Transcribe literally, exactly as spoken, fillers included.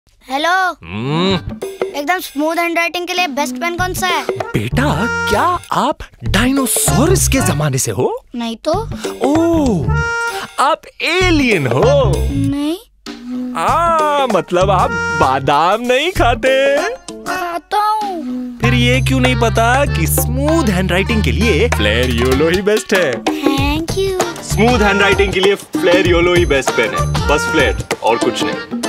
Hello. एकदम smooth handwriting के लिए बेस्ट पेन कौन सा है? बेटा, क्या आप डायनासोरस के जमाने से हो? नहीं तो। ओह, आप एलियन हो? नहीं। आ, मतलब आप बादाम नहीं खाते? खाता हूँ। फिर ये क्यों नहीं पता कि स्मूथ हैंडराइटिंग के लिए फ्लेयर योलो ही बेस्ट है? Thank you. स्मूथ हैंडराइटिंग के लिए फ्लेयर योलो ही बेस्ट पेन है, बस फ्लेयर और कुछ नहीं।